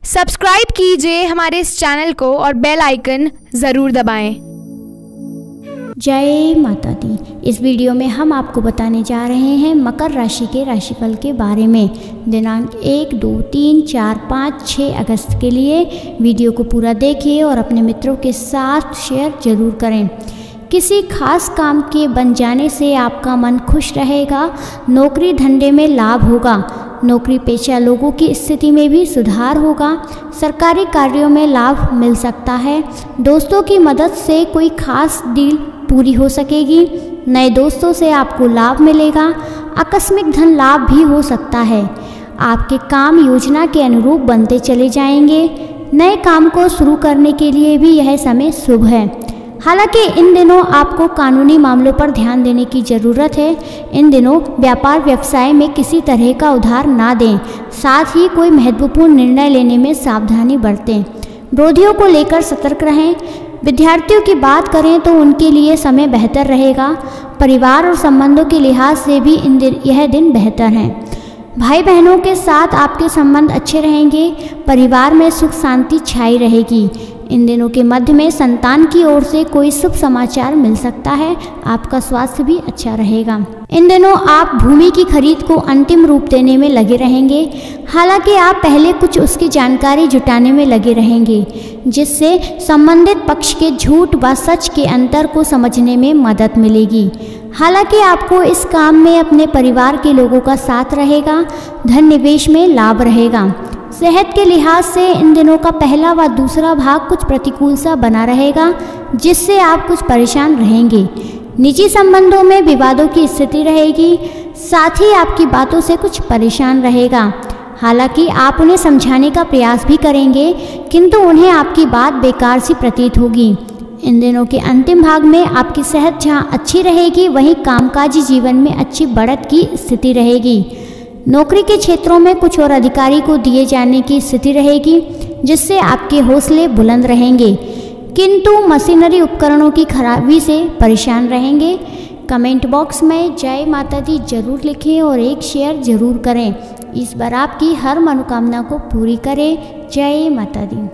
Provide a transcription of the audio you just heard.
Subscribe कीजिए हमारे इस चैनल को और बेल आइकन ज़रूर दबाएं। जय माता दी। इस वीडियो में हम आपको बताने जा रहे हैं मकर राशि के राशिफल के बारे में। दिनांक 1, 2, 3, 4, 5, 6 अगस्त के लिए वीडियो को पूरा देखिए और अपने मित्रों के साथ शेयर जरूर करें। किसी खास काम के बन जाने से आपका मन खुश रहेगा। नौकरी धंधे में लाभ होगा। नौकरी पेशा लोगों की स्थिति में भी सुधार होगा। सरकारी कार्यों में लाभ मिल सकता है। दोस्तों की मदद से कोई खास डील पूरी हो सकेगी। नए दोस्तों से आपको लाभ मिलेगा। आकस्मिक धन लाभ भी हो सकता है। आपके काम योजना के अनुरूप बनते चले जाएंगे। नए काम को शुरू करने के लिए भी यह समय शुभ है। हालांकि इन दिनों आपको कानूनी मामलों पर ध्यान देने की ज़रूरत है। इन दिनों व्यापार व्यवसाय में किसी तरह का उधार ना दें। साथ ही कोई महत्वपूर्ण निर्णय लेने में सावधानी बरतें। विरोधियों को लेकर सतर्क रहें। विद्यार्थियों की बात करें तो उनके लिए समय बेहतर रहेगा। परिवार और संबंधों के लिहाज से भी यह दिन बेहतर है। भाई बहनों के साथ आपके संबंध अच्छे रहेंगे। परिवार में सुख शांति छाई रहेगी। इन दिनों के मध्य में संतान की ओर से कोई शुभ समाचार मिल सकता है। आपका स्वास्थ्य भी अच्छा रहेगा। इन दिनों आप भूमि की खरीद को अंतिम रूप देने में लगे रहेंगे। हालांकि आप पहले कुछ उसकी जानकारी जुटाने में लगे रहेंगे, जिससे संबंधित पक्ष के झूठ व सच के अंतर को समझने में मदद मिलेगी। हालांकि आपको इस काम में अपने परिवार के लोगों का साथ रहेगा। धन निवेश में लाभ रहेगा। सेहत के लिहाज से इन दिनों का पहला व दूसरा भाग कुछ प्रतिकूल सा बना रहेगा, जिससे आप कुछ परेशान रहेंगे। निजी संबंधों में विवादों की स्थिति रहेगी। साथ ही आपकी बातों से कुछ परेशान रहेगा। हालांकि आप उन्हें समझाने का प्रयास भी करेंगे, किंतु उन्हें आपकी बात बेकार सी प्रतीत होगी। इन दिनों के अंतिम भाग में आपकी सेहत जहाँ अच्छी रहेगी, वहीं कामकाजी जीवन में अच्छी बढ़त की स्थिति रहेगी। नौकरी के क्षेत्रों में कुछ और अधिकारी को दिए जाने की स्थिति रहेगी, जिससे आपके हौसले बुलंद रहेंगे, किंतु मशीनरी उपकरणों की खराबी से परेशान रहेंगे। कमेंट बॉक्स में जय माता दी जरूर लिखें और एक शेयर जरूर करें। इस बार आपकी हर मनोकामना को पूरी करे। जय माता दी।